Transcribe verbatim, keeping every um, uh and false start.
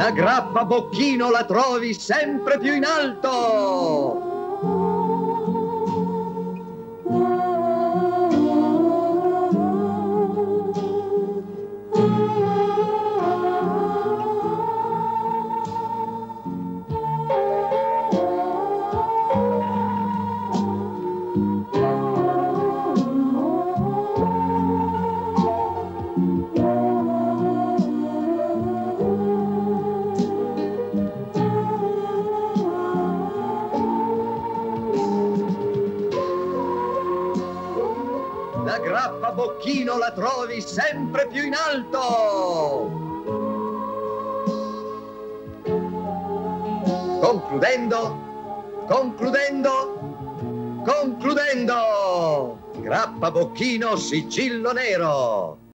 La grappa Bocchino la trovi sempre più in alto. La grappa Bocchino la trovi sempre più in alto. Concludendo, concludendo, concludendo. Grappa Bocchino, sigillo nero.